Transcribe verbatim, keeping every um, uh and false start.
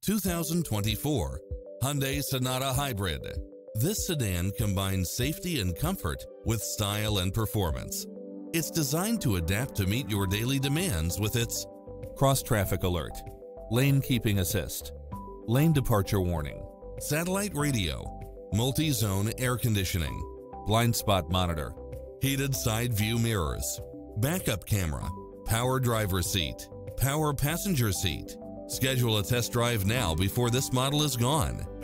two thousand twenty-four Hyundai Sonata Hybrid. This sedan combines safety and comfort with style and performance. It's designed to adapt to meet your daily demands with its cross-traffic alert, lane keeping assist, lane departure warning, satellite radio, multi-zone air conditioning, blind spot monitor, heated side view mirrors, backup camera, power driver seat, power passenger seat. Schedule a test drive now before this model is gone.